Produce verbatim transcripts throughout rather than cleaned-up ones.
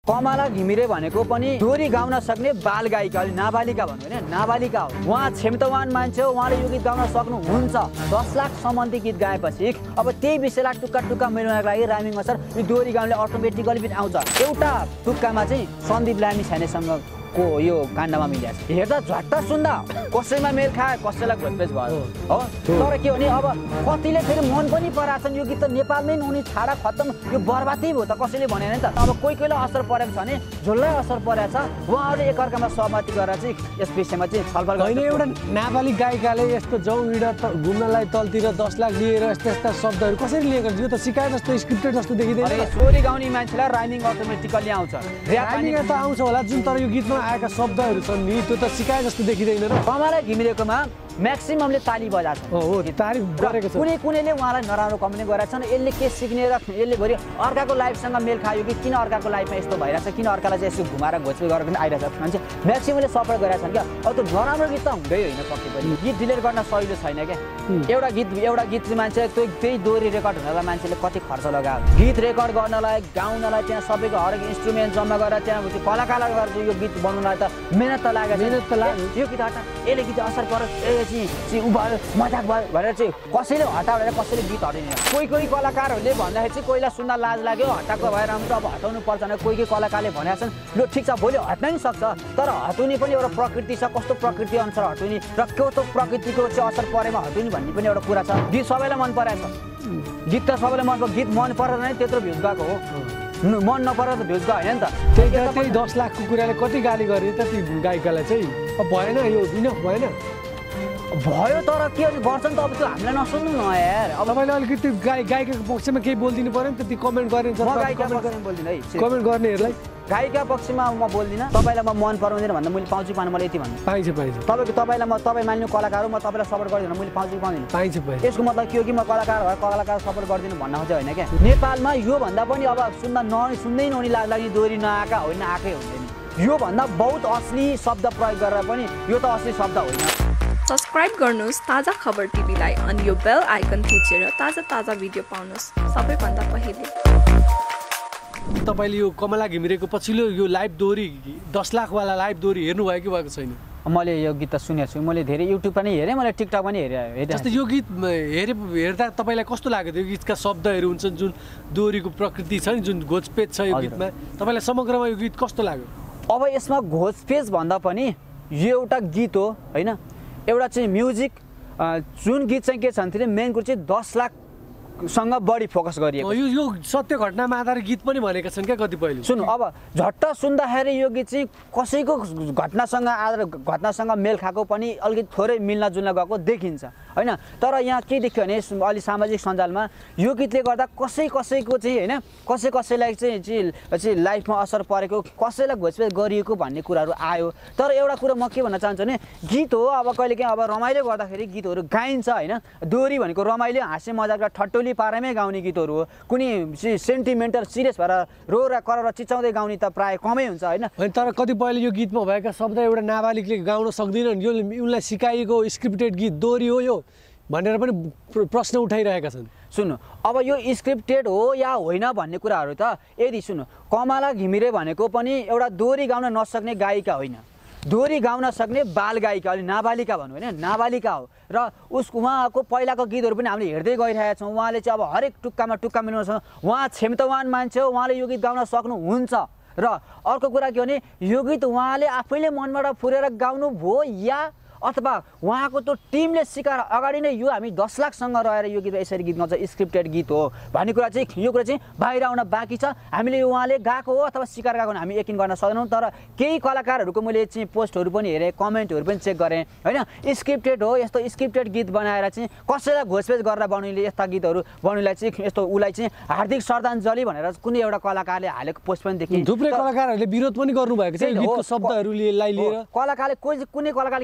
कमला घिमिरे भनेको पनि दोहोरी गाउन सक्ने बाल गायिका, अलि नाबालिका भन्नु होइन, नाबालिका हो। उहाँ क्षमतावान मान्छे हो, उहाँले यो गीत गाउन सक्नुहुन्छ। दस लाख सम्बन्धी गीत गाएपछि अब त्यही विषयलाई टुक्का टुक्का मिलाउनको लागि राइमिङ अनुसार यो दोहोरी गाउनले अटोमेटिकली पनि आउँछ। एउटा टुक्कामा चाहिँ सन्दीप लामी छानेसँग को यो काण्डमा मिलेको छ। हेर्दा झट्ट सुन्दा कसैमा मेल खायो, कसैलाई घोषपेच भयो हो। तर के भने अब कतिले फेरि मन पनि पराछन् यो गीत त नेपालमै नहुने, छाडा खत्तम, यो बर्बादै भयो त कसैले भने नि त। अब कोही कोहीलाई असर परेको छ भने जसलाई असर परेको छ उहाँहरूले एकअर्कामा सहमति गरेर चाहिँ यस विषयमा चाहिँ छलफल होइन। एउटा नाबालिग गायिकाले यस्तो जाउँ हिँड घुम्नलाई तलतिर दस लाख लिएर यस्ता यस्ता शब्दहरू कसरी लिएको यो त सिकाए जस्तो स्क्रिप्टेड जस्तो देखिँदैन। दोहोरी गाउने मान्छेलाई राइमिङ अटोमेटिकली आउँछ, राइमिङ त आउँछ होला जुन, तर यो गीतमा आएका शब्दहरू छन् नि त्यो त सिकाए जस्तो देखिँदैन र। कमला घिमिरेकोमा म्याक्सिममले ताली बजाएको छ, हो तारिफ गरेको छ। कुनै कुनैले उहाँलाई नराम्रो कमेन्ट गरेका छन्। यसले के सिक्ने र यसले घरि अर्काको लाइफसँग मेल खायो कि किन अर्काको लाइफमा यस्तो भइरहेछ, किन अर्कालाई चाहिँ यसो घुमाएर घोचपेच गरेर पनि आइरहेछ मान्छे म्याक्सिममले सपोर्ट गरेका छन् क्या। अब त्यो नराम्रो गीत त हुँदै होइन, पक्कै पनि गीत डिलिट गर्न सजिलो छैन क्या। एउटा गीत एउटा गीत मान्छे त्यो त्यही दोहोरी रेकर्ड हुनलाई मान्छेले कति खर्च लगायो, गीत रेकर्ड गर्नलाई गाउनलाई त्यहाँ सबैको हरेक इन्स्ट्रुमेन्ट जम्मा गरेर त्यहाँ कलाकारलाई गरेर यो गीत बनाउनलाई त मेहनत त लाग्यो, मेहनत त लाग्यो। यो गीत हटा यसले गीत असर पर्यो ए चाहिँ उ भयो मजाक भयो भनेर चाहिँ कसैले हटा भनेर कसैले गीत हटाइदिने। कोही कोही कलाकारहरूले भन्दाखेरि चाहिँ कोहीलाई सुन्न लाज लाग्यो, हटाएको भएर राम्रो अब हटाउनु पर्छ भने कोही कोही कलाकारले भनेका छन् लु ठिक छ भोलि हट्न नि सक्छ, तर हटाउने पनि एउटा प्रकृति छ, कस्तो प्रकृति अनुसार हटाउने र कस्तो प्रकृतिको चाहिँ असर परेमा हटाउने भन्ने पनि एउटा कुरा छ। गीत सबैलाई मन पराएको छ, गीत त सबैलाई मन पर्छ, गीत मन परेर नै त्यत्रो भ्युज गएको हो, मन नपरेर त भ्युज गयो होइन नि त। त्यही त्यही दस लाखको कुराले कति गाली गरे त ती गायिकालाई चाहिँ। अब भएन यो इनफ भएन भयो, तर के गर्छन् त अब त्यो हामीलाई नसुन्नु न यार। अब तपाईँले अलिकति गाय गायिकाको पक्षमा केही बोलिदिनु पऱ्यो नि त, ती कमेन्ट गर्ने बोल्दिनँ है, कमेन्ट गर्नेहरूलाई गायिका पक्षमा म बोल्दिनँ। तपाईँलाई म मन पराउँदैन भन्दा मैले पाउँछु पाउनु मलाई यति भन्नु पाइन्छ पाइन्छ। तपाईँको तपाईँलाई म तपाईँ मान्नु कलाकार हो, म तपाईँलाई सपोर्ट गर्दिनँ, मैले पाउँछु पाउँदिनँ पाइन्छ पाइन्छ। यसको मतलब के हो कि म कलाकार भएर कलाकार सपोर्ट गर्दिनँ भन्न खोजेँ होइन क्या। नेपालमा योभन्दा पनि अब सुन्दा न सुन्दै नहुने लाग लाग्ने दोहोरी नआएका होइन, आएकै हुँदैन। योभन्दा बहुत असली शब्द प्रयोग गरेर पनि यो त असली शब्द होइन। सब्सक्राइब गर्नुहोस् ताजा खबर टिभीलाई अनि यो बेल आइकन थिचेर ताजा ताजा भिडियो पाउनुहोस् सबैभन्दा पहिले। तपाईँले यो कमला घिमिरेको पछिल्लो यो लाइभ दोहोरी दस लाखवाला लाइभ दोहोरी हेर्नुभयो कि भएको छैन? मैले यो गीत त सुनेको छु, मैले धेरै युट्युब पनि हेरेँ, मैले टिकटक पनि हेरेँ। जस्तै यो गीत हेरे हेर्दा तपाईँलाई कस्तो लाग्यो? त्यो गीतका शब्दहरू हुन्छन् जुन दोहोरीको प्रकृति छ नि, जुन घोचपेच छ यो गीतमा, तपाईँलाई समग्रमा यो गीत कस्तो लाग्यो? अब यसमा घोचपेच भन्दा पनि यो एउटा गीत हो होइन, एउटा चाहिँ म्युजिक जुन गीत चाहिँ के छ भने मेन कुरो चाहिँ दस लाखसँग बढी फोकस गरिएको। यो यो सत्य घटनामा आधारित गीत पनि भनेका छन् क्या कतिपयले। सुन्नु अब झट्ट सुन्दाखेरि यो गीत चाहिँ कसैको घटनासँग आधार घटनासँग मेल खाएको पनि अलिकति थोरै मिल्नजुल्न गएको देखिन्छ होइन। तर यहाँ के देख्यो भने अलि सामाजिक सञ्जालमा यो गीतले गर्दा कसै कसैको चाहिँ होइन कसै कसैलाई चाहिँ चाहिँ लाइफमा असर परेको, कसैलाई घोचपेच गरिएको भन्ने कुराहरू आयो। तर एउटा कुरा म के भन्न चाहन्छु भने गीत हो, अब कहिलेकाहीँ अब रमाइलो गर्दाखेरि गीतहरू गाइन्छ होइन। दोहोरी भनेको रमाइलो हाँस्य मजाक र ठट्टोली पारेमै गाउने गीतहरू हो, कुनै सेन्टिमेन्टल सिरियस भएर रो र कर चिचाउँदै गाउने त प्रायः कमै हुन्छ होइन। तर कतिपयले यो गीतमा भएका शब्द एउटा नाबालिगले गाउन सक्दैनन्, यो उनलाई सिकाइएको स्क्रिप्टेड गीत दोहोरी हो यो भनेर पनि प्रश्न उठाइरहेका छन्। सुन्नु अब यो स्क्रिप्टेड हो या होइन भन्ने कुराहरू त यदि सुन्नु कमला घिमिरे भनेको पनि एउटा दोहोरी गाउन नसक्ने गायिका होइन, दोहोरी गाउन सक्ने बाल गायिका, अलि नाबालिका भनौँ होइन, नाबालिका हो। र उसको उहाँको पहिलाको गीतहरू पनि हामीले हेर्दै गइरहेका छौँ। उहाँले चाहिँ अब हरेक टुक्कामा टुक्का मिलाउनु छ, उहाँ क्षमतावान मान्छे हो, उहाँले यो गीत गाउन सक्नुहुन्छ। र अर्को कुरा के भने यो गीत उहाँले आफैले मनबाट फुरेर गाउनु भयो या अथवा उहाँको त्यो टिमले सिकाएर अगाडि नै यो हामी दस लाखसँग रहेर यो गीत यसरी गीत गाउँछ स्क्रिप्टेड गीत हो भन्ने कुरा चाहिँ यो कुरा चाहिँ बाहिर आउन बाँकी छ। हामीले उहाँले गाएको हो अथवा सिकार गाएको हामी यकिन गर्न सक्दैनौँ। तर केही कलाकारहरूको मैले चाहिँ पोस्टहरू पनि हेरेँ, कमेन्टहरू पनि चेक गरेँ होइन, स्क्रिप्टेड हो, यस्तो स्क्रिप्टेड गीत बनाएर चाहिँ कसैलाई घोचपेच गरेर बनाउनेले यस्ता गीतहरू बनाउनेलाई चाहिँ यस्तो उसलाई चाहिँ हार्दिक श्रद्धाञ्जली भनेर कुनै एउटा कलाकारले हालेको पोस्ट पनि देखेँ। थुप्रै कलाकारहरूले विरोध पनि गर्नुभएको छ गीतको शब्दहरूलाई लिएर। कलाकारले कोही कुनै कलाकारले के भन्छ भने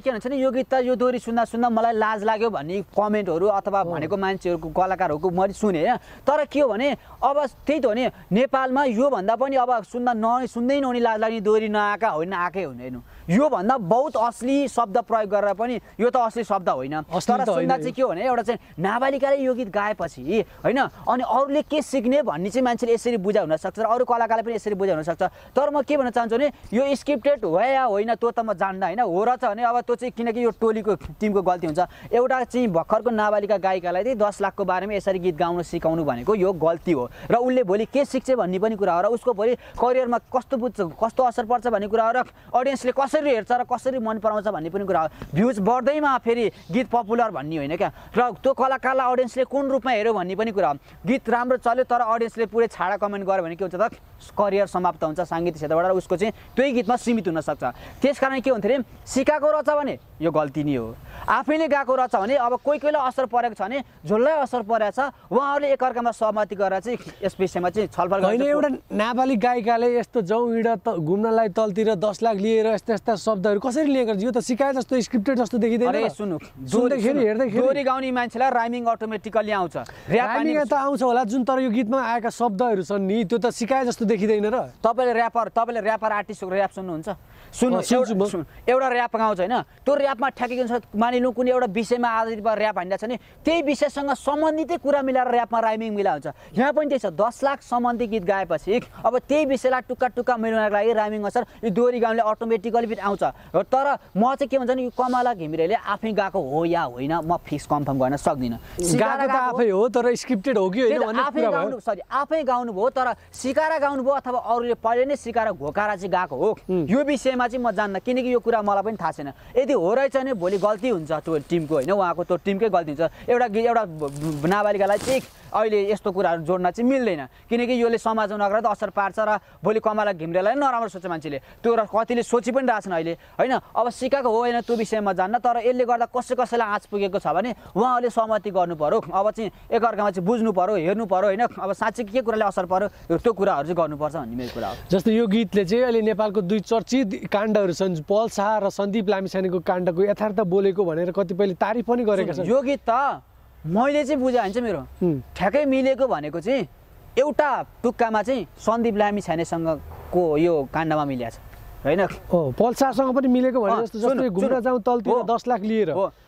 यो गीत त यो दोहोरी सुन्दा सुन्दा मलाई लाज लाग्यो भन्ने कमेन्टहरू अथवा भनेको मान्छेहरूको कलाकारहरूको मैले सुने हैन। तर के हो भने अब त्यही त हो नि, नेपालमा यो भन्दा पनि अब सुन्दा न सुन्दै नहुने लाज लाग्ने दोहोरी नआएका होइन, आएकै हुँदैन। यो भन्दा बहुत असली शब्द प्रयोग गरेर पनि यो त असली शब्द होइन। तर सुन्दा चाहिँ के हो भने एउटा चाहिँ नाबालिकाले यो गीत गाएपछि होइन, अनि अरूले के सिक्ने भन्ने चाहिँ मान्छेले यसरी बुझाइ हुनसक्छ र अरू कलाकारले पनि यसरी बुझाइ हुनसक्छ। तर म के भन्न चाहन्छु भने यो स्क्रिप्टेड हो या होइन त्यो त म जान्दा होइन, हो र छ भने अब त्यो चाहिँ किनकि यो टोलीको टिमको गल्ती हुन्छ। एउटा चाहिँ भर्खरको नाबालिका गायिकालाई चाहिँ दस लाखको बारेमा यसरी गीत गाउन सिकाउनु भनेको यो गल्ती हो र उसले भोलि के सिक्छ भन्ने पनि कुरा हो र उसको भोलि करियरमा कस्तो बुझ्छ कस्तो असर पर्छ भन्ने कुरा हो र अडियन्सले कसरी हेर्छ र कसरी मन पराउँछ भन्ने पनि कुरा हो। भ्युज बढ्दैमा फेरि गीत पपुलर भन्ने होइन क्या, र त्यो कलाकारलाई अडियन्सले कुन रूपमा हेऱ्यो भन्ने पनि कुरा हो। गीत राम्रो चल्यो तर अडियन्सले पुरै छाडा कमेन्ट गर्यो भने के हुन्छ त करियर समाप्त हुन्छ साङ्गीतिक क्षेत्रबाट र उसको चाहिँ त्यही गीतमा सीमित हुनसक्छ। त्यसकारण के हुन्थ्यो अरे सिकाएको रहेछ भने यो गल्ती नै हो, आफैले गाएको रहेछ भने अब कोही कोहीलाई असर परेको छ भने जसलाई असर परेको छ उहाँहरूले एकअर्कामा सहमति गरेर चाहिँ यस विषयमा चाहिँ छलफल होइन। एउटा नाबालिग गायिकाले यस्तो जाउँ हिँड त घुम्नलाई तलतिर दस लाख लिएर यस्ता यस्ता शब्दहरू कसरी लिएको, यो त सिकाए जस्तो स्क्रिप्टेड जस्तो देखिँदैन। अरे सुन्नु, सुन्दाखेरि हेर्दाखेरि दोहोरी गाउने मान्छेलाई राइमिङ अटोमेटिकली आउँछ, राइमिङ त आउँछ होला जुन, तर यो गीतमा आएका शब्दहरू छन् नि त्यो त सिकाए जस्तो देखिँदैन र। तपाईँले ऱ्यापर तपाईँले ऱ्यापर आर्टिस्टको ऱ्याप सुन्नुहुन्छ? सुन्नु, एउटा ऱ्याप गाउँछ होइन, त्यो ऱ्यापमा ठ्याकेको मानिलिउँ कुनै एउटा विषयमा आधारित भएर ऱ्याप हानिरहेको छ नि त्यही विषयसँग सम्बन्धितै कुरा मिलाएर ऱ्यापमा राइमिङ मिला हुन्छ। यहाँ पनि त्यही छ, दस लाख सम्बन्धी गीत गाएपछि अब त्यही विषयलाई टुक्का टुक्का मिलाउनको लागि राइमिङ असर यो दोहोरी गाउनेले अटोमेटिकली पनि आउँछ। तर म चाहिँ के भन्छ नि, यो कमला घिमिरेले आफै गाएको हो या होइन म फिक्स कन्फर्म गर्न सक्दिनँ। गाएको त आफै हो तर स्क्रिप्टेड हो कि होइन भन्ने आफै गाउनु सरी आफै गाउनु भयो तर सिकाएर गाउनु भयो अथवा अरूले पहिले नै सिकाएर घोकाएर चाहिँ गाएको हो यो विषयमा चाहिँ म जान्न, किनकि यो कुरा मलाई पनि थाहा छैन। यदि हो रहेछ भने भोलि गल्ती हुन्छ त्यो टिमको होइन, उहाँको त्यो टिमकै गल्ती हुन्छ। एउटा एउटा नाबालिकालाई चाहिँ अहिले यस्तो कुराहरू जोड्न चाहिँ मिल्दैन, किनकि यसले समाजमा नगरेर असर पार्छ र भोलि कमला घिमिरेलाई नराम्रो सोच्छ मान्छेले, त्यो र कतिले सोची पनि रहेछन् अहिले होइन। अब सिकाएको हो होइन त्यो विषयमा जान्न, तर यसले गर्दा कसै कसैलाई आँच पुगेको छ भने उहाँहरूले सहमति गर्नु पर्यो। अब चाहिँ एकअर्कामा चाहिँ बुझ्नु पर्यो, हेर्नु पर्यो होइन, अब साँच्चै के कुराले असर पर्यो त्यो कुराहरू चाहिँ गर्नुपर्छ भन्ने मेरो कुरा हो। जस्तो यो गीतले चाहिँ अहिले नेपालको दुई चर्चित काण्डहरू छन्, पल शाह र सन्दीप लामिछानेको काण्डको यथार्थ बोलेको भनेर कतिपयले तारिफ पनि गरेका छन्। यो गीत त मैले चाहिँ बुझाए हुन्छ मेरो ठ्याक्कै मिलेको भनेको चाहिँ एउटा टुक्कामा चाहिँ सन्दीप लामिछानेसँगको यो काण्डमा मिलेको छ होइन, पल शाहसँग पनि मिलेको भने जस्तो जस्तै घुम्न जाउँ तलतिर दस लाख लिएर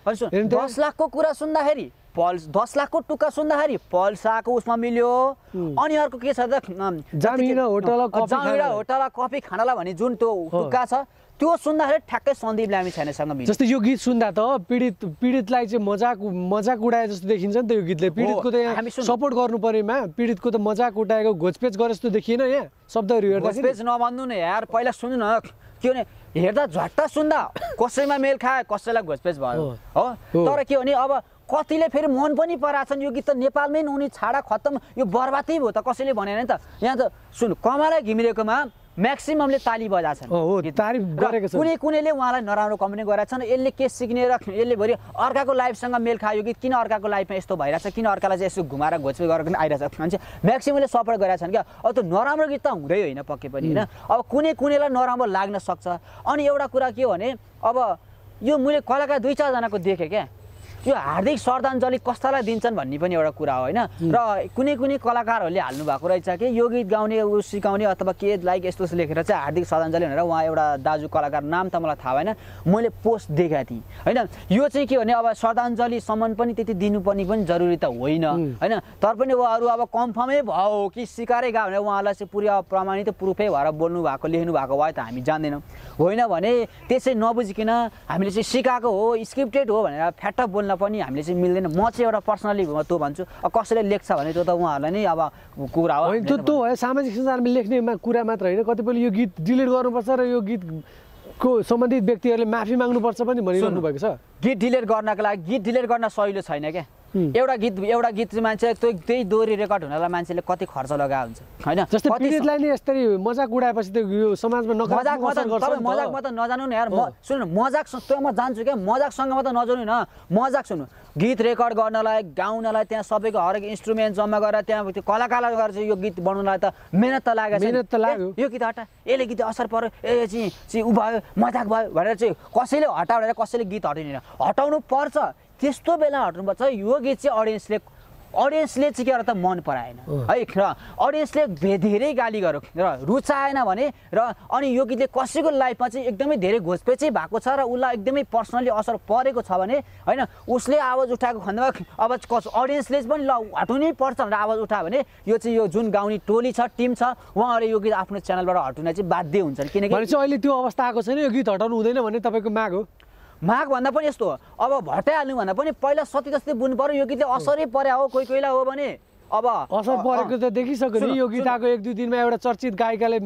दस लाखको कुरा सुन्दाखेरि पल दस लाखको टुक्का सुन्दाखेरि पल शाहको उसमा मिल्यो। अनि अर्को के छ त जामिन होटल होटल कफी खानालाई भने जुन त्यो टुक्का छ त्यो सुन्दाखेरि ठ्याक्कै सन्दीप लामिछानेसँग मिल्यो। जस्तै यो गीत सुन्दा त पीडित पीडितलाई चाहिँ मजाक मजाक उडाए जस्तो देखिन्छ नि त यो गीतले, पीडितको त यहाँ सपोर्ट गर्नु पर्योमा पीडितको त मजाक उडाएको घोचपेच गरे जस्तो देखिएन यहाँ शब्दहरू हेर्दा। घोचपेच नभन्नु न यार, पहिला सुन्नु न के भने हेर्दा झट्टा सुन्दा कसैमा मेल खायो कसैलाई घोचपेच भयो हो, तर के भने अब कतिले फेरि मन पनि पराछन् यो गीत त नेपालमै नहुने छाडा खत्तम यो बर्बादै भयो त कसैले भनेन नि त। यहाँ त सुन कमला घिमिरेकोमा म्याक्सिममले ताली बजाछन्, तारिफ गरेको छ, कुनै कुनैले उहाँलाई नराम्रो कमेन्ट गरेका छन्। यसले के सिक्ने र यसले भरि अर्काको लाइफसँग मेल खायो गीत किन अर्काको लाइफमा यस्तो भइरहेछ, किन अर्कालाई चाहिँ यसो घुमाएर घोचपेच गरेर पनि आइरहेछ मान्छे म्याक्सिममले सपोर्ट गरेका छन् क्या। अब त्यो नराम्रो गीत त हुँदै होइन पक्कै पनि होइन, अब कुनै कुनैलाई नराम्रो लाग्न सक्छ। अनि एउटा कुरा के हो भने अब यो मैले कलाकार दुई चारजनाको देखेँ क्या, यो हार्दिक श्रद्धाञ्जली कस्तालाई दिन्छन् भन्ने पनि एउटा कुरा हो होइन। र कुनै कुनै कलाकारहरूले हाल्नु भएको रहेछ कि यो गीत गाउने ऊ सिकाउने अथवा के लाइक यस्तो लेखेर चाहिँ हार्दिक श्रद्धाञ्जली भनेर उहाँ एउटा दाजु कलाकार नाम त मलाई थाहा भएन, मैले पोस्ट देखाएको थिएँ होइन। यो चाहिँ के भने अब श्रद्धाञ्जलीसम्म पनि त्यति दिनुपर्ने पनि जरुरी त होइन होइन, तर पनि उहाँहरू अब कन्फर्मै भयो कि सिकारै गयो भने उहाँलाई चाहिँ पुरै प्रमाणित प्रुफै भएर बोल्नु भएको लेख्नु भएको भए त हामी जान्दैनौँ, होइन भने त्यसै नबुझिकन हामीले चाहिँ सिकाएको हो स्क्रिप्टेड हो भनेर फ्याट्ट बोल्न पनि हामीले चाहिँ मिल्दैन। म चाहिँ एउटा पर्सनली त्यो भन्छु, अब कसैले लेख्छ भने त्यो त उहाँहरूलाई नै अब कुरा हो। त्यो त्यो है सामाजिक सञ्जालमा लेख्ने कुरा मात्र होइन, कतिपयले यो गीत डिलिट गर्नुपर्छ र यो गीतको सम्बन्धित व्यक्तिहरूले माफी माग्नुपर्छ पनि भनिरहनु भएको छ। गीत डिलिट गर्नको लागि गीत डिलिट गर्न सहिलो छैन क्या, एउटा गीत एउटा गीत मान्छे त्यो त्यही दोहोरी रेकर्ड हुनलाई मान्छेले कति खर्च लगाएको हुन्छ हैन जस्तै पीडितलाई नि यसरी मजाक उडाएपछि त यो समाजमा नकारात्मक असर गर्छ तपाईँ मजाकमा त नजानु न यार म सुन्नु मजाक त्यो म जान्छु क्या मजाकसँग त नजानु न मजाक सुन्नु गीत रेकर्ड गर्नलाई गाउनलाई त्यहाँ सबैको हरेक इन्स्ट्रुमेन्ट जम्मा गरेर त्यहाँ त्यो कलाकारलाई गरेर चाहिँ यो गीत बनाउनलाई त मेहनत त लागेको छ मेहनत त लाग्यो यो गीत हटा यसले गीत असर पर्यो ए चाहिँ चाहिँ उ भयो मजाक भयो भनेर चाहिँ कसैले हटा भनेर कसैले गीत हटाइदिन हटाउनु पर्छ त्यस्तो बेला हटाउनुपर्छ यो गीत चाहिँ अडियन्सले अडियन्सले चाहिँ के गरेर त मन पराएन है र अडियन्सले धेरै गाली गर्यो र रुचाएन भने र अनि यो गीतले कसैको लाइफमा चाहिँ एकदमै धेरै घोचपेचै भएको छ र उसलाई एकदमै पर्सनली असर परेको छ भने हैन उसले आवाज उठाएको खण्डमा अब अडियन्सले पनि ल हटाउनै पर्छ भनेर आवाज उठायो भने यो चाहिँ यो जुन गाउने टोली छ टिम छ उहाँहरूले यो गीत आफ्नो च्यानलबाट हटाउन चाहिँ बाध्य हुन्छन् किनकि अहिले त्यो अवस्था आएको छैन यो गीत हटाउनु हुँदैन भन्ने तपाईँको माग हो माग भन्दा पनि यस्तो हो अब हटाइहाल्नु भन्दा पनि पहिला सती जस्तै बुझ्नु पर्यो यो गीतले असरै पर्या हो कोही कोहीलाई हो भने अब असर परेको त देखिसक्यो नि यो गीत आएको एक दुई दिनमा एउटा चर्चित गायिकाले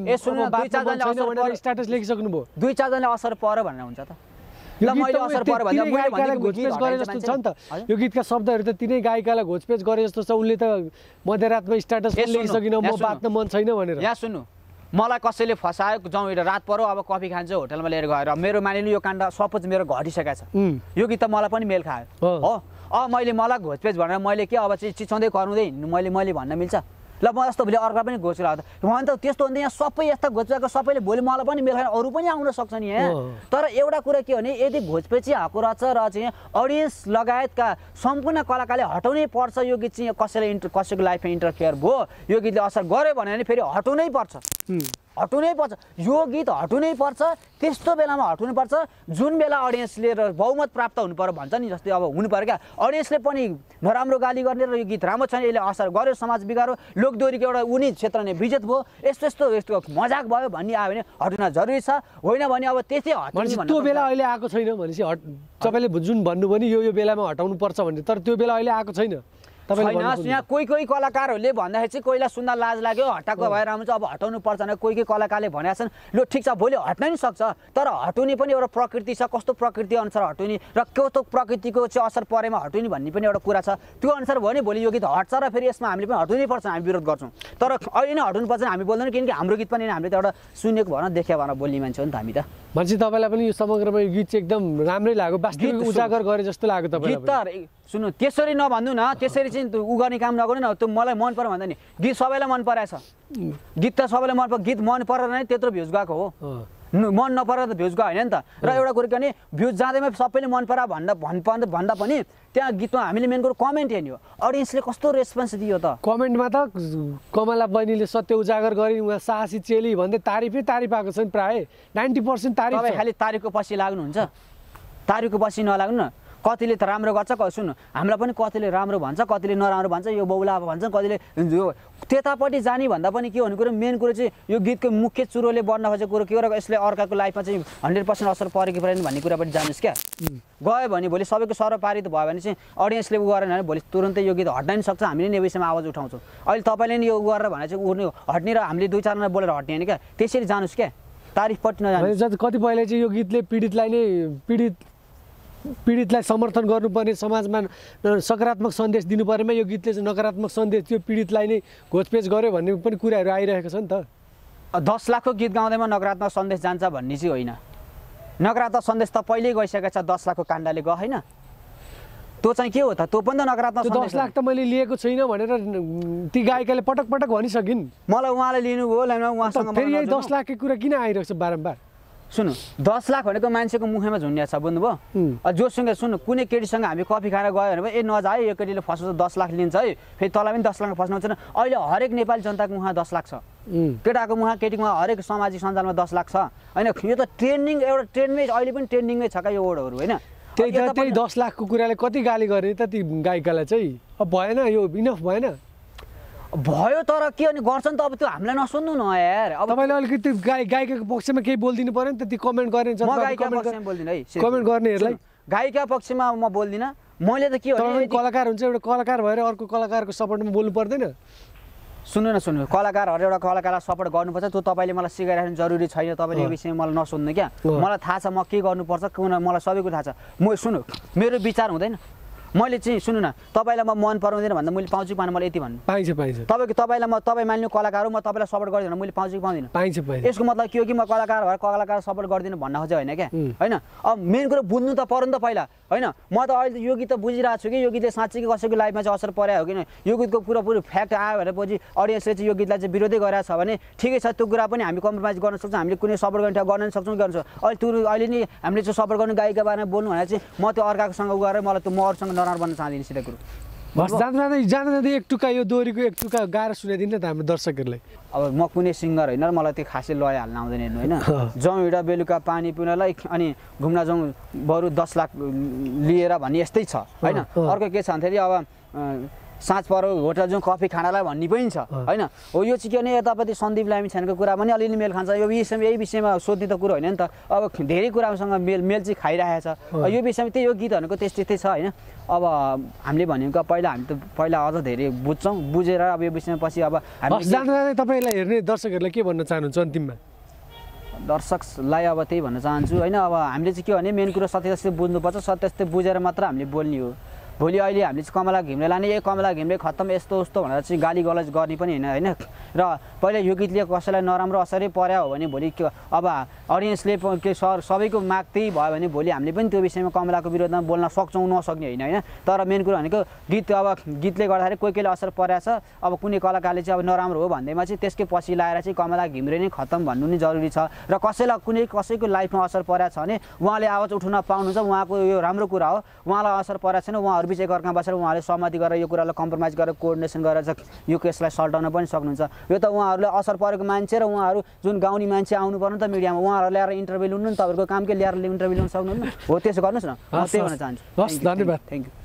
स्ट्याटस लेखिसक्नु भयो दुई चारजनाले असर पर्यो भनेर हुन्छ त ल मैले असर पर्यो भने घोचपेच गरे जस्तो छ नि त यो गीतका शब्दहरू त तिनै गायिकालाई घोचपेच गरे जस्तो छ उनले त मध्यरातमा स्ट्याटस लेखिसकिन म बाँच्न मन छैन भनेर यहाँ सुन्नु मलाई कसैले फसायो जाउँ एउटा रात परो अब कफी खान्छ होटलमा लिएर गएर मेरो मानिलिनु यो काण्ड सपोज मेरो घटिसकेको छ यो गीत त मलाई पनि मेल खायो हो अब मैले मलाई घोचपेच भनेर मैले के अब चाहिँ चिचाउँदै कराउँदै हिँड्नु मैले मैले भन्न मिल्छ ल म जस्तो भोलि अर्का पनि घोच लाग्दा भने त त्यस्तो हुन्छ यहाँ सबै यस्ता घोचपेचको सबैले भोलि मलाई पनि मेल खाने अरू पनि आउन सक्छ नि यहाँ तर एउटा कुरा के भने यदि घोचपेची आएको रहेछ र चाहिँ अडियन्स लगायतका सम्पूर्ण कलाकारले हटाउनै पर्छ यो गीत चाहिँ कसैले इन्टर कसैको लाइफमा इन्टरफेयर भयो यो गीतले असर गर्यो भने फेरि हटाउनै पर्छ हटाउनै पर्छ यो गीत हटाउनै पर्छ त्यस्तो बेलामा हटाउनु पर्छ जुन बेला अडियन्सले र बहुमत प्राप्त हुनु पर्यो भन्छ नि जस्तै अब हुनु पर्यो क्या अडियन्सले पनि नराम्रो गाली गर्ने र यो गीत राम्रो छैन यसले असर गर्यो समाज बिगार्यो लोकदोहोरीको एउटा उनी क्षेत्र नै विजेत भयो यस्तो यस्तो यस्तो मजाक भयो भन्ने आयो भने हटाउन जरुरी छ होइन भने अब त्यस्तै हटाउनु त्यो बेला अहिले आएको छैन भनेपछि तपाईँले जुन भन्नुभयो नि यो यो बेलामा हटाउनु पर्छ भन्ने तर त्यो बेला अहिले आएको छैन छैन यहाँ कोही कोही कलाकारहरूले भन्दाखेरि चाहिँ कोहीलाई सुन्दा लाज लाग्यो हटाएको भएर आउँछ अब हटाउनु पर्छ भने कोही कोही कलाकारले भनेका छन् ल ठिक छ भोलि हट्न नि सक्छ तर हटाउने पनि एउटा प्रकृति छ कस्तो प्रकृति अनुसार हटाउने र कस्तो प्रकृतिको चाहिँ असर परेमा हटाउने भन्ने पनि एउटा कुरा छ त्यो अनुसार भयो नि भोलि यो गीत हट्छ र फेरि यसमा हामीले पनि हटाउनै पर्छ हामी विरोध गर्छौँ तर अहिले नै हटाउनु पर्छ हामी बोल्दैनौँ किनकि हाम्रो गीत पनि हामीले त एउटा सुनेको भएर देख्यो भनेर बोल्ने मान्छे हो नि त हामी त मान्छे तपाईँलाई पनि यो समग्रमा यो गीत चाहिँ एकदम राम्रै लाग्यो वास्तविक उजागर गरे जस्तो लाग्यो तपाईँलाई गीत त सुन्नु त्यसरी नभन्नु न त्यसरी चाहिँ उ गर्ने काम नगर्नु न त्यो मलाई मन पर्यो भन्दा नि गीत सबैलाई मन पराएछ गीत त सबैलाई मन पर्यो गीत मन परेर नै त्यत्रो भ्युज गएको हो मन नपरेर त भ्युज गयो होइन नि त र एउटा कुरो के भने भ्युज जाँदैमा सबैले मन परा भन्दा भन् भन्दा पनि त्यहाँ गीतमा हामीले मेन कुरो कमेन्ट हेर्ने हो अडियन्सले कस्तो रेस्पोन्स दियो त कमेन्टमा त कमला बहिनीले सत्य उजागर गरी उहाँ साहसी चेली भन्दै तारिफै तारिफ आएको छ नि प्रायः नाइन्टी पर्सेन्ट तारिफ तपाईँ खालि तारिफको पछि लाग्नुहुन्छ तारिफको पछि नलाग्नु न कतिले त राम्रो गर्छ सुन्नु हामीलाई पनि कतिले राम्रो भन्छ कतिले नराम्रो भन्छ यो बौला भन्छ कतिले यो त्यतापट्टि जाने भन्दा पनि के भन्ने कुरो मेन कुरो चाहिँ यो गीतको मुख्य चुरोले बढ्न खोजेको कुरो के हो यसले अर्काको लाइफमा चाहिँ हन्ड्रेड पर्सेन्ट असर परेको परेन भन्ने कुरापट्टि जानुहोस् क्या गयो भने भोलि सबैको सर्वपारित भयो भने चाहिँ अडियन्सले उ गरेन भने भोलि तुरन्तै यो गीत हट्न नि सक्छ हामीले नै विषयमा आवाज उठाउँछौँ अहिले तपाईँले नि यो गरेर भने चाहिँ उर्ने हट्ने र हामीले दुई चारजना बोलेर हट्ने होइन क्या त्यसरी जानुहोस् क्या तारिफपट्टि नजानु कतिपयले चाहिँ यो गीतले पीडितलाई नै पीडित पीडितलाई समर्थन गर्नुपर्ने समाजमा सकारात्मक सन्देश दिनुपर्नेमा यो गीतले चाहिँ नकारात्मक सन्देश त्यो पीडितलाई नै घोचपेच गर्यो भन्ने पनि कुराहरू आइरहेको छ नि त दस लाखको गीत गाउँदैमा नकारात्मक सन्देश जान्छ भन्ने चाहिँ होइन नकारात्मक सन्देश त पहिल्यै गइसकेको छ दस लाखको काण्डले गयो होइन त्यो चाहिँ के हो त त्यो पनि त नकारात्मक दस लाख त मैले लिएको छैन भनेर ती गायिकाले पटक पटक भनिसकिन् मलाई उहाँले लिनुभयो उहाँसँग फेरि यही दस लाखको कुरा किन आइरहेको छ बारम्बार सुन्नु दस लाख भनेको मान्छेको मुखमा झुन्डिया छ बुझ्नुभयो जोसँग सुन्नु कुनै केटीसँग हामी कफी खाएर गयो भने ए नजा है यो केटीले फसाउँछ दस लाख लिन्छ है फेरि तँलाई पनि दस लाख फस्नुहुन्छ अहिले हरेक नेपाली जनताको मुखमा दस लाख छ केटाको मुखमा केटीको मुखमा हरेक सामाजिक सञ्जालमा दस लाख छ होइन यो त ट्रेन्डिङ एउटा ट्रेन्डमै अहिले पनि ट्रेन्डिङमै छ क्या यो वर्डहरू होइन त्यही त त्यही दस लाखको कुराले कति गाली गर्ने त ती गायिकालाई चाहिँ अब भएन यो इनफ भएन भयो तर के अनि गर्छ नि त अब त्यो हामीलाई नसुन्नु न यार अब तपाईँले अलिकति गाय गायिकाको पक्षमा केही बोलिदिनु पऱ्यो नि त ती कमेन्ट गर्ने म गायिका पक्षमा बोल्दिनँ है कमेन्ट गर्नेहरूलाई गायिका पक्षमा म बोल्दिनँ मैले त के हो कलाकार हुन्छ एउटा कलाकार भएर अर्को कलाकारको सपोर्टमा बोल्नु पर्दैन सुन्नु न सुन्नु कलाकारहरू एउटा कलाकारलाई सपोर्ट गर्नुपर्छ त्यो तपाईँले मलाई सिकाइराख्नु जरुरी छैन तपाईँले यो विषयमा मलाई नसुन्नु क्या मलाई थाहा छ म के गर्नुपर्छ किन मलाई सबैको थाहा छ म सुन्नु मेरो विचार हुँदैन मैले चाहिँ सुन्नु न तपाईँलाई म मन पराउँदैन भन्दा मैले पाउँछु पाउनु मलाई यति भन्नु पाइन्छ पाइन्छ तपाईँको तपाईँलाई म तपाईँ मान्नु कलाकार हो म तपाईँलाई सपोर्ट गर्दिनँ मैले पाउँछु कि पाउँदिनँ पाइन्छ पाइन्छ यसको मतलब के हो कि म कलाकार भएर कलाकार सपोर्ट गर्दिनँ भन्न खोजेँ होइन क्या होइन अब मेन कुरो बुझ्नु त पर्यो नि त पहिला होइन म त अहिले यो गीत त बुझिरहेको छु कि यो गीतले साँच्चै कसैको लाइफमा चाहिँ असर पर्यो हो कि यो गीतको पुरोपुरो फ्याक्ट आयो भनेपछि अडियन्सले चाहिँ यो गीतलाई चाहिँ विरोधै गरेको छ भने ठिकै छ त्यो कुरा पनि हामी कम्प्रोमाइज गर्न सक्छौँ हामीले कुनै सपोर्ट गर्ने गर्न पनि सक्छौँ गर्न सक्छौँ अहिले त्यो अहिले नि हामीले चाहिँ सपोर्ट गर्ने गायकका बारेमा बोल्नु भने चाहिँ म त्यो अर्काकोसँग गएर मलाई त्यो म अरूसँग नराम्रो बन्न चाहदिनँ सिधै कुरो बस जाँदा जाँदै जाँदा जाँदै एक टुक्का यो दोहोरीको एक टुक्का गाएर सुनाइदिनु त हाम्रो दर्शकहरूलाई अब म कुनै सिङ्गर होइन मलाई त्यो खासै लय हाल्न आउँदैन हेर्नु होइन जाउँ एउटा बेलुका पानी पिउनलाई अनि घुम्न जाउँ बरु दस लाख लिएर भन्ने यस्तै छ होइन अर्को के छ भन्दाखेरि अब साँझ परो होटल जाउँ कफी खानालाई भन्ने पनि छ होइन हो यो चाहिँ के भने यतापट्टि सन्दीप लामिछानेको कुरा पनि अलिअलि मेल खान्छ यो विषयमा यही विषयमा सोध्ने त कुरो होइन नि त अब धेरै कुरासँग मेल मेल चाहिँ खाइरहेको छ यो विषयमा त्यही यो गीतहरूको त्यस्तै त्यस्तै छ होइन अब हामीले भनेको पहिला हामी त पहिला अझ धेरै बुझ्छौँ बुझेर अब यो विषयमा पछि अब हामी जाँदा जाँदै तपाईँलाई हेर्ने दर्शकहरूलाई के भन्न चाहनुहुन्छ अन्तिममा दर्शकलाई अब त्यही भन्न चाहन्छु होइन अब हामीले चाहिँ के भने मेन कुरो सत्य जस्तै बुझ्नुपर्छ सत्य जस्तै बुझेर मात्र हामीले बोल्ने हो भोलि अहिले हामीले चाहिँ कमला घिम्रे लाने ए कमला घिम्रे खत्तम यस्तो उस्तो भनेर चाहिँ गाली गलौज गर्ने पनि होइन होइन र पहिला यो गीतले कसैलाई नराम्रो असरै पर्यो हो भने भोलि के अब अडियन्सले के सर सबैको माग त्यही भयो भने भोलि हामीले पनि त्यो विषयमा कमलाको विरोधमा बोल्न सक्छौँ नसक्ने होइन होइन तर मेन कुरो भनेको गीत अब गीतले गर्दाखेरि कोही कोहीले असर परेको छ अब कुनै कलाकारले चाहिँ अब नराम्रो हो भन्दैमा चाहिँ त्यसकै पछि लाएर चाहिँ कमला घिम्रे नै खत्तम भन्नु नि जरुरी छ र कसैलाई कुनै कसैको लाइफमा असर परेको छ भने उहाँले आवाज उठाउन पाउनुहुन्छ उहाँको यो राम्रो कुरा हो उहाँलाई असर परेको छैन उहाँहरू बिच एकअर्कामा बसेर उहाँले सहमति गरेर यो कुरालाई कम्प्रोमाइज गरेर कोअर्डिनेसन गरेर चाहिँ यो केसलाई सल्टाउन पनि सक्नुहुन्छ यो त उहाँहरूले असर परेको मान्छे र उहाँहरू जुन गाउने मान्छे आउनु पर्नु त मिडियामा उहाँहरू ल्याएर इन्टरभ्यू लिनु नि तपाईँहरूको काम के ल्याएर इन्टरभ्यू लिन सक्नुहुन्न हो त्यसो गर्नुहोस् न म त्यही भन्न चाहन्छु हस् धन्यवाद थ्याङ्क यू